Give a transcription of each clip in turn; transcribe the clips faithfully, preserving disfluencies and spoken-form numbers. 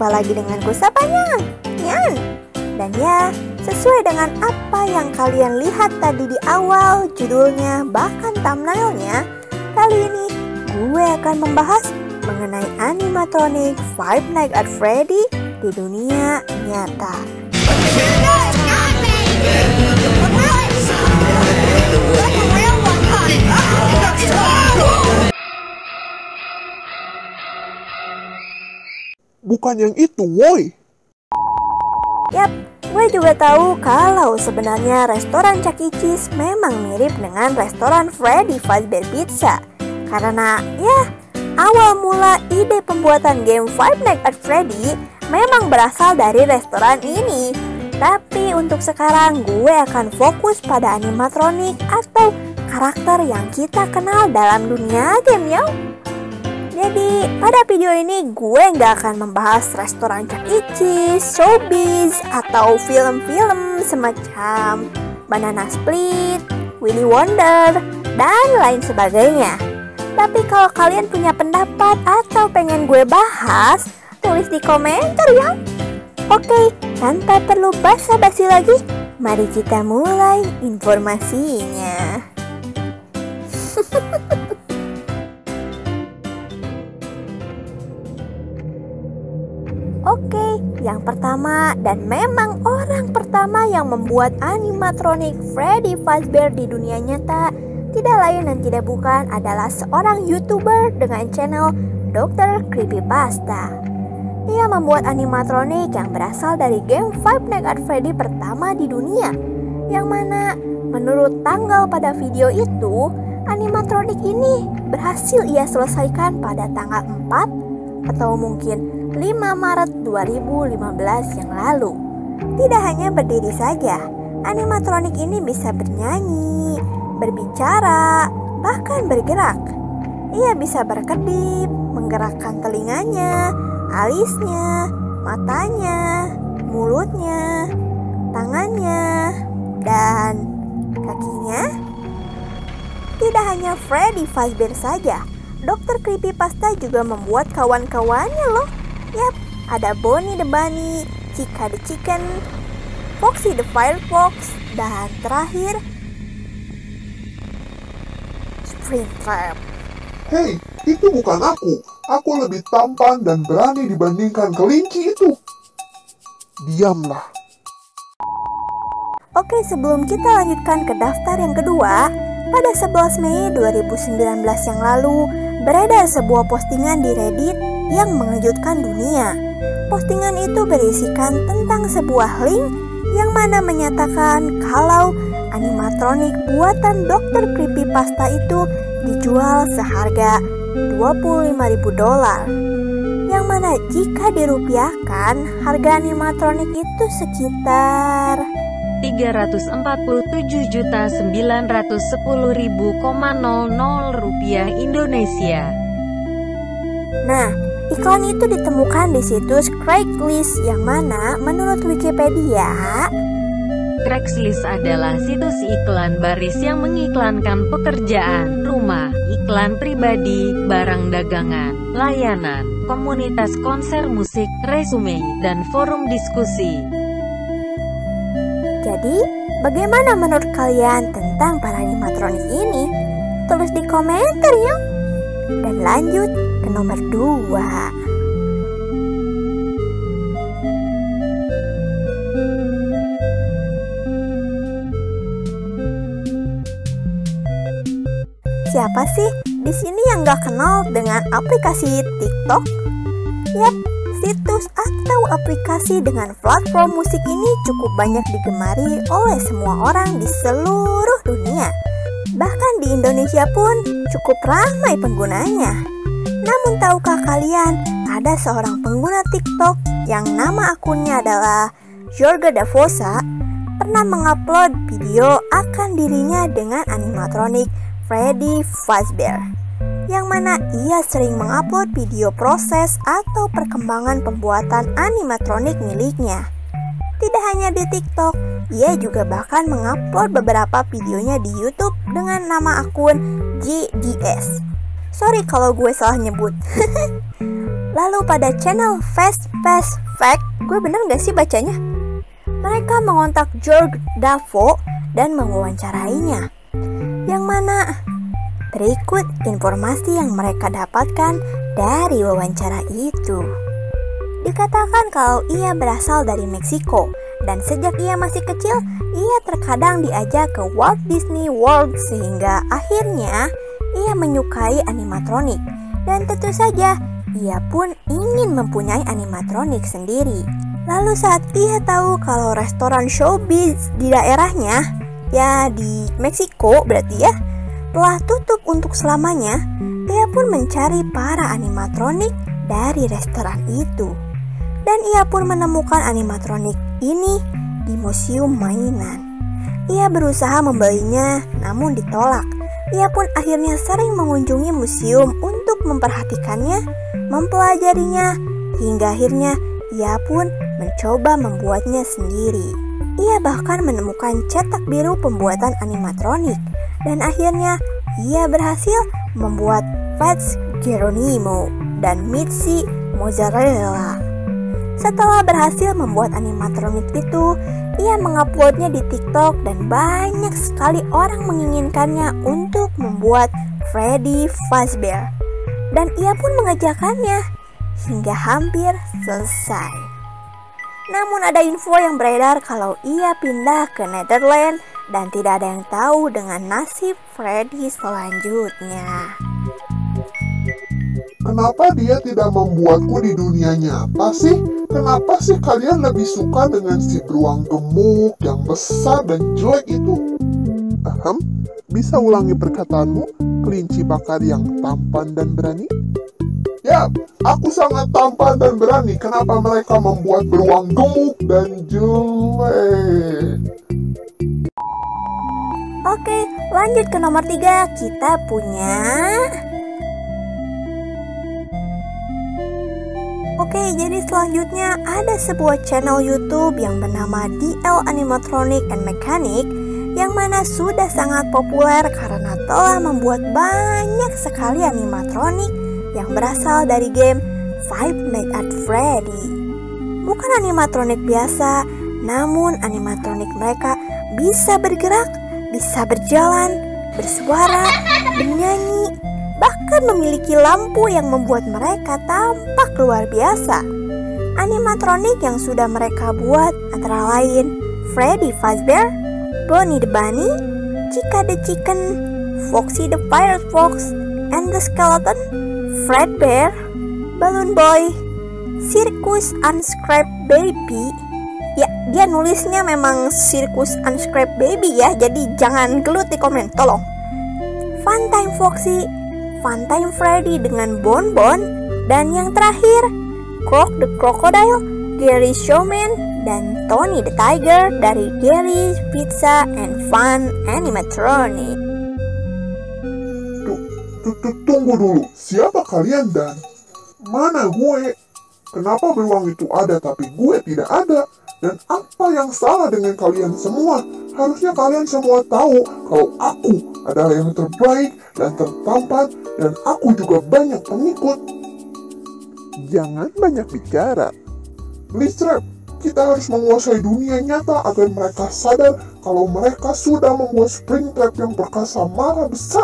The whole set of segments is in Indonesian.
Jumpa lagi dengan gue Sapanya, Nyan. Dan ya, sesuai dengan apa yang kalian lihat tadi di awal, judulnya bahkan thumbnailnya, kali ini gue akan membahas mengenai animatronic Five Nights at Freddy di dunia nyata. Bukan yang itu, woi. Yap, gue juga tahu kalau sebenarnya restoran Chuck E. Cheese memang mirip dengan restoran Freddy Fazbear Pizza. Karena ya, awal mula ide pembuatan game Five Nights at Freddy memang berasal dari restoran ini. Tapi untuk sekarang gue akan fokus pada animatronik atau karakter yang kita kenal dalam dunia game ya. Jadi pada video ini gue nggak akan membahas restoran Chuck E. Cheese, showbiz, atau film-film semacam Banana Split, Willy Wonder, dan lain sebagainya. Tapi kalau kalian punya pendapat atau pengen gue bahas, tulis di komentar ya. Oke, tanpa perlu basa-basi lagi, mari kita mulai informasinya. Oke, yang pertama dan memang orang pertama yang membuat animatronik Freddy Fazbear di dunia nyata tidak lain dan tidak bukan adalah seorang YouTuber dengan channel dokter Creepypasta. Ia membuat animatronik yang berasal dari game Five Nights at Freddy pertama di dunia, yang mana menurut tanggal pada video itu, animatronik ini berhasil ia selesaikan pada tanggal empat atau mungkin lima Maret dua ribu lima belas yang lalu. Tidak hanya berdiri saja, animatronik ini bisa bernyanyi, berbicara, bahkan bergerak. Ia bisa berkedip, menggerakkan telinganya, alisnya, matanya, mulutnya, tangannya, dan kakinya. Tidak hanya Freddy Fazbear saja, dokter Creepypasta juga membuat kawan-kawannya loh. Yap, ada Bonnie the Bunny, Chica the Chicken, Foxy the Firefox, dan terakhir Springtrap. Hei, itu bukan aku. Aku lebih tampan dan berani dibandingkan kelinci itu. Diamlah. Oke, sebelum kita lanjutkan ke daftar yang kedua, pada sebelas Mei dua ribu sembilan belas yang lalu, beredar sebuah postingan di Reddit yang mengejutkan dunia. Postingan itu berisikan tentang sebuah link yang mana menyatakan kalau animatronik buatan dokter Creepypasta itu dijual seharga dua puluh lima ribu dolar. Yang mana jika dirupiahkan, harga animatronik itu sekitar tiga ratus empat puluh tujuh juta sembilan ratus sepuluh ribu rupiah Indonesia. Nah, iklan itu ditemukan di situs Craigslist yang mana menurut Wikipedia, Craigslist adalah situs iklan baris yang mengiklankan pekerjaan, rumah, iklan pribadi, barang dagangan, layanan, komunitas konser musik, resume, dan forum diskusi. Jadi, bagaimana menurut kalian tentang para animatronik ini? Tulis di komentar ya. Dan lanjut ke nomor dua. Siapa sih di sini yang gak kenal dengan aplikasi TikTok? Yap, situs atau aplikasi dengan platform musik ini cukup banyak digemari oleh semua orang di seluruh dunia. Bahkan di Indonesia pun cukup ramai penggunanya. Namun tahukah kalian, ada seorang pengguna TikTok yang nama akunnya adalah Jorge Davosa pernah mengupload video akan dirinya dengan animatronik Freddy Fazbear, yang mana ia sering mengupload video proses atau perkembangan pembuatan animatronik miliknya. Tidak hanya di TikTok, ia juga bahkan mengupload beberapa videonya di YouTube dengan nama akun G D S. Sorry kalau gue salah nyebut. Lalu pada channel Fast Fast Fact, gue bener gak sih bacanya? Mereka mengontak George Davo dan mewawancarainya. Yang mana? Berikut informasi yang mereka dapatkan dari wawancara itu. Dikatakan kalau ia berasal dari Meksiko dan sejak ia masih kecil, ia terkadang diajak ke Walt Disney World sehingga akhirnya ia menyukai animatronik. Dan tentu saja, ia pun ingin mempunyai animatronik sendiri. Lalu saat ia tahu kalau restoran Showbiz di daerahnya, ya di Meksiko berarti ya, telah tutup untuk selamanya, ia pun mencari para animatronik dari restoran itu. Dan ia pun menemukan animatronik ini di museum mainan. Ia berusaha membelinya, namun ditolak. Ia pun akhirnya sering mengunjungi museum untuk memperhatikannya, mempelajarinya, hingga akhirnya ia pun mencoba membuatnya sendiri. Ia bahkan menemukan cetak biru pembuatan animatronik, dan akhirnya ia berhasil membuat Fats Geronimo dan Mitzi Mozzarella. Setelah berhasil membuat animatronik itu, ia menguploadnya di TikTok dan banyak sekali orang menginginkannya untuk membuat Freddy Fazbear. Dan ia pun mengerjakannya hingga hampir selesai. Namun ada info yang beredar kalau ia pindah ke Netherlands dan tidak ada yang tahu dengan nasib Freddy selanjutnya. Kenapa dia tidak membuatku di dunia nyata sih? Kenapa sih kalian lebih suka dengan si beruang gemuk yang besar dan jelek itu? Ahem, bisa ulangi perkataanmu, kelinci bakar yang tampan dan berani? Ya, aku sangat tampan dan berani. Kenapa mereka membuat beruang gemuk dan jelek? Oke, lanjut ke nomor tiga. Kita punya... Oke, jadi selanjutnya ada sebuah channel YouTube yang bernama D L Animatronic and Mechanic, yang mana sudah sangat populer karena telah membuat banyak sekali animatronik yang berasal dari game Five Nights at Freddy. Bukan animatronik biasa, namun animatronik mereka bisa bergerak, bisa berjalan, bersuara, bernyanyi, bahkan memiliki lampu yang membuat mereka tampak luar biasa. Animatronik yang sudah mereka buat antara lain Freddy Fazbear, Bonnie the Bunny, Chica the Chicken, Foxy the Pirate Fox, and the Skeleton, Fredbear, Balloon Boy, Circus Unscraped Baby. Ya, dia nulisnya memang Circus Unscraped Baby ya, jadi jangan gelut di komen, tolong. Funtime Foxy, Funtime Freddy dengan Bon Bon, dan yang terakhir Croc the Crocodile, Gary Showman, dan Tony the Tiger dari Gary's Pizza and Fun Animatronic. Tunggu dulu, siapa kalian dan mana gue? Kenapa beruang itu ada tapi gue tidak ada? Dan apa yang salah dengan kalian semua? Harusnya kalian semua tahu kalau aku adalah yang terbaik dan tertampan, dan aku juga banyak pengikut. Jangan banyak bicara. Please Trap, kita harus menguasai dunia nyata agar mereka sadar kalau mereka sudah membuat Springtrap yang perkasa marah besar.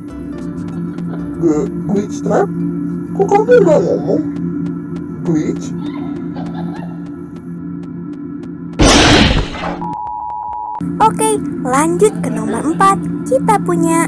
Ge Glitch Trap? Kok kamu gak ngomong? Glitch? Oke, lanjut ke nomor empat. Kita punya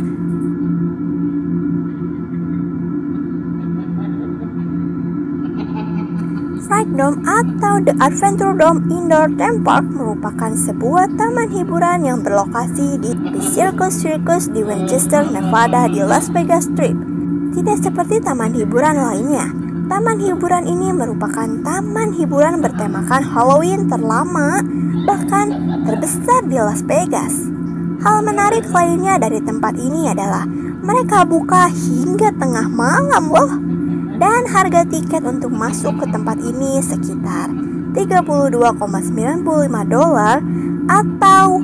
Fright Dome atau The Adventure Dome Indoor Theme Park merupakan sebuah taman hiburan yang berlokasi di The Circus Circus di Winchester, Nevada di Las Vegas Strip. Tidak seperti taman hiburan lainnya, taman hiburan ini merupakan taman hiburan bertemakan Halloween terlama, bahkan terbesar di Las Vegas. Hal menarik lainnya dari tempat ini adalah mereka buka hingga tengah malam loh. Dan harga tiket untuk masuk ke tempat ini sekitar tiga puluh dua koma sembilan lima dolar atau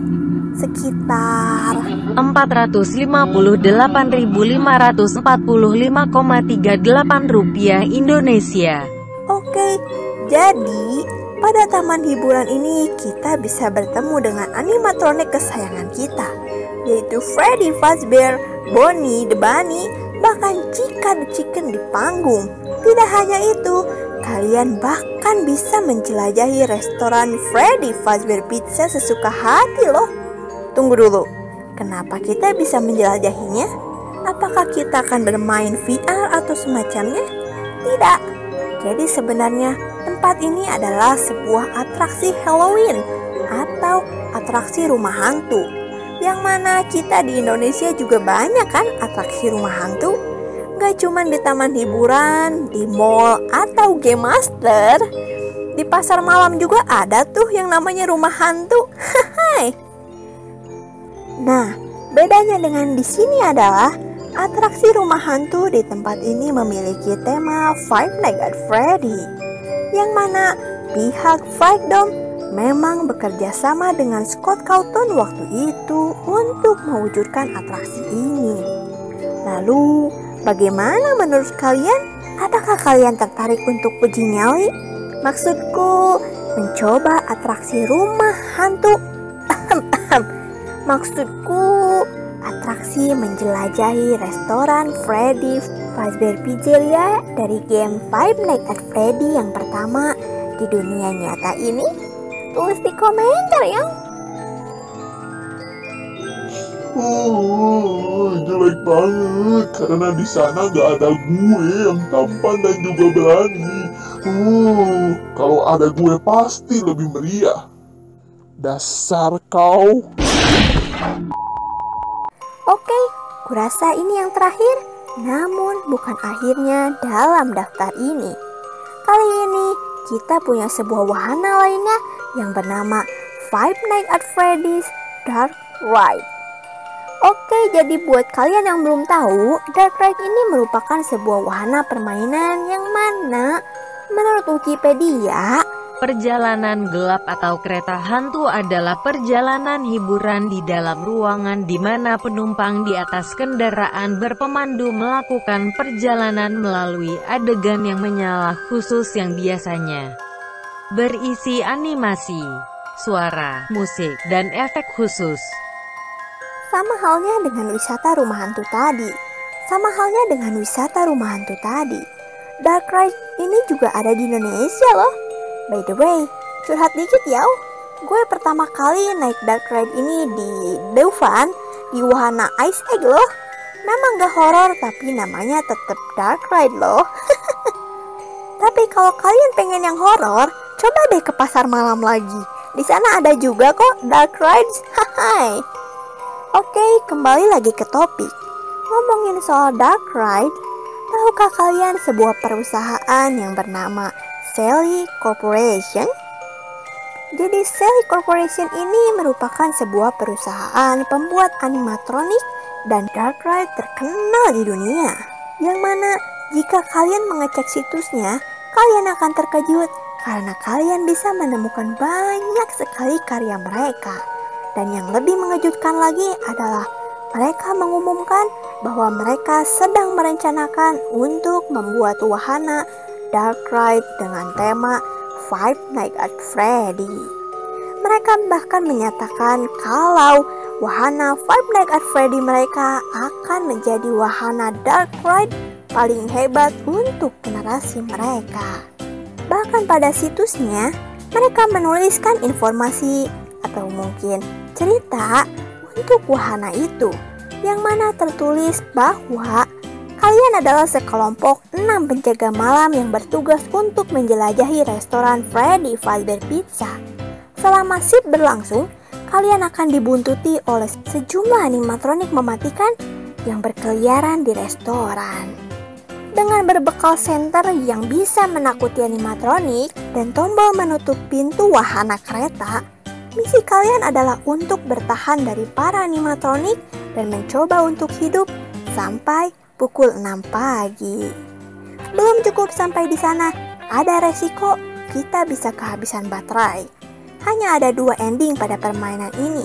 sekitar empat ratus lima puluh delapan ribu lima ratus empat puluh lima koma tiga delapan rupiah Indonesia. Oke, jadi pada taman hiburan ini kita bisa bertemu dengan animatronik kesayangan kita, yaitu Freddy Fazbear, Bonnie the Bunny, bahkan Chica the Chicken di panggung. Tidak hanya itu, kalian bahkan bisa menjelajahi restoran Freddy Fazbear Pizza sesuka hati loh. Tunggu dulu, kenapa kita bisa menjelajahinya? Apakah kita akan bermain V R atau semacamnya? Tidak. Jadi sebenarnya tempat ini adalah sebuah atraksi Halloween atau atraksi rumah hantu. Yang mana kita di Indonesia juga banyak kan atraksi rumah hantu. Gak cuma di taman hiburan, di mall atau game master. Di pasar malam juga ada tuh yang namanya rumah hantu. Hai. Nah, bedanya dengan di sini adalah atraksi rumah hantu di tempat ini memiliki tema Five Nights at Freddy, yang mana pihak Fright Dome memang bekerja sama dengan Scott Cawthon waktu itu untuk mewujudkan atraksi ini. Lalu, bagaimana menurut kalian? Apakah kalian tertarik untuk uji nyali? Maksudku, mencoba atraksi rumah hantu. Maksudku, atraksi menjelajahi restoran Freddy Fazbear Pizzeria dari game Five Nights at Freddy yang pertama di dunia nyata ini? Tulis di komentar ya. Oh, jelek banget karena di sana gak ada gue yang tampan dan juga berani. Oh, kalau ada gue pasti lebih meriah. Dasar kau. Oke, kurasa ini yang terakhir, namun bukan akhirnya dalam daftar ini. Kali ini kita punya sebuah wahana lainnya yang bernama Five Nights at Freddy's Dark Ride. Oke, jadi buat kalian yang belum tahu, Dark Ride ini merupakan sebuah wahana permainan yang mana menurut Wikipedia, perjalanan gelap atau kereta hantu adalah perjalanan hiburan di dalam ruangan di mana penumpang di atas kendaraan berpemandu melakukan perjalanan melalui adegan yang menyala khusus yang biasanya berisi animasi, suara, musik, dan efek khusus. sama halnya dengan wisata rumah hantu tadi. Sama halnya dengan wisata rumah hantu tadi. Dark Ride ini juga ada di Indonesia loh. By the way, curhat dikit ya. Gue pertama kali naik Dark Ride ini di Dufan, di wahana Ice Egg loh. Memang gak horor tapi namanya tetap Dark Ride loh. Tapi kalau kalian pengen yang horor, coba deh ke pasar malam lagi. Di sana ada juga kok Dark Rides. Hai. Oke, kembali lagi ke topik. Ngomongin soal Dark Ride, tahukah kalian sebuah perusahaan yang bernama Sally Corporation? Jadi Sally Corporation ini merupakan sebuah perusahaan pembuat animatronik dan Dark Ride terkenal di dunia. Yang mana jika kalian mengecek situsnya, kalian akan terkejut karena kalian bisa menemukan banyak sekali karya mereka. Dan yang lebih mengejutkan lagi adalah mereka mengumumkan bahwa mereka sedang merencanakan untuk membuat wahana Dark Ride dengan tema Five Nights at Freddy. Mereka bahkan menyatakan kalau wahana Five Nights at Freddy mereka akan menjadi wahana Dark Ride paling hebat untuk generasi mereka. Bahkan pada situsnya, mereka menuliskan informasi atau mungkin cerita untuk wahana itu, yang mana tertulis bahwa kalian adalah sekelompok enam penjaga malam yang bertugas untuk menjelajahi restoran Freddy Fazbear Pizza. Selama shift berlangsung, kalian akan dibuntuti oleh sejumlah animatronik mematikan yang berkeliaran di restoran. Dengan berbekal senter yang bisa menakuti animatronik dan tombol menutup pintu wahana kereta, misi kalian adalah untuk bertahan dari para animatronik dan mencoba untuk hidup sampai pukul enam pagi. Belum cukup sampai di sana, ada resiko kita bisa kehabisan baterai. Hanya ada dua ending pada permainan ini.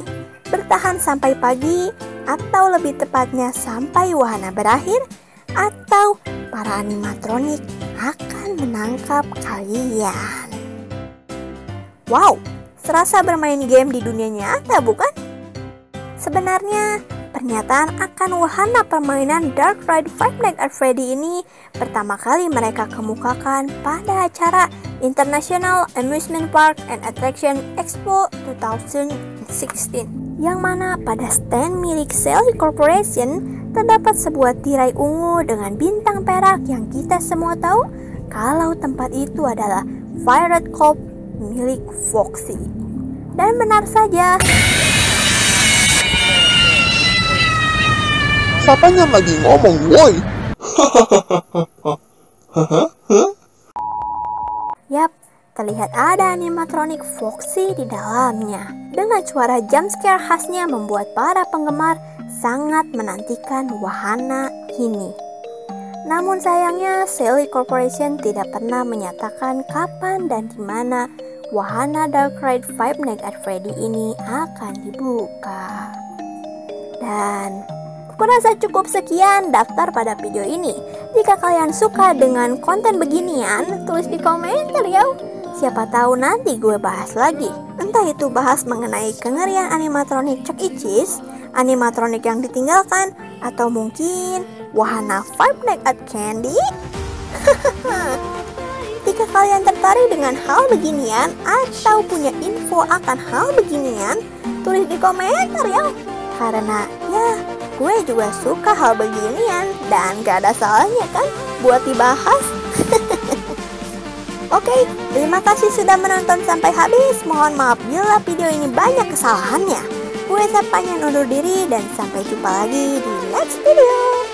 bertahan sampai pagi, atau lebih tepatnya sampai wahana berakhir, atau para animatronik akan menangkap kalian. Wow, serasa bermain game di dunia nyata, bukan? Sebenarnya, pernyataan akan wahana permainan Dark Ride Five Nights at Freddy ini pertama kali mereka kemukakan pada acara International Amusement Park and Attraction Expo dua ribu enam belas, yang mana pada stand milik Sally Corporation terdapat sebuah tirai ungu dengan bintang perak yang kita semua tahu kalau tempat itu adalah Pirate Cove milik Foxy. Dan benar saja, Siapanya lagi ngomong, woi? yap, terlihat ada animatronik Foxy di dalamnya. Dengan suara jump scare khasnya membuat para penggemar sangat menantikan wahana ini. Namun sayangnya, Sally Corporation tidak pernah menyatakan kapan dan di mana wahana Dark Ride Five Nights at Freddy ini akan dibuka. Dan kurasa cukup sekian daftar pada video ini. Jika kalian suka dengan konten beginian, tulis di komentar ya. Siapa tahu nanti gue bahas lagi. Entah itu bahas mengenai kengerian animatronik Chuck E. Cheese, animatronik yang ditinggalkan, atau mungkin wahana Five Nights at Candy. Jika kalian tertarik dengan hal beginian atau punya info akan hal beginian, tulis di komentar ya. Karena ya, gue juga suka hal beginian dan gak ada salahnya kan buat dibahas. Oke, terima kasih sudah menonton sampai habis. Mohon maaf bila video ini banyak kesalahannya. Gue Sapanya undur diri dan sampai jumpa lagi di next video.